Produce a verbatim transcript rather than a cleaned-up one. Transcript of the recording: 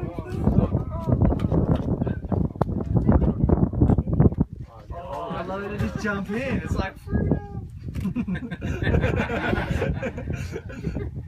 Oh, I love it to just jump in. It's like freedom.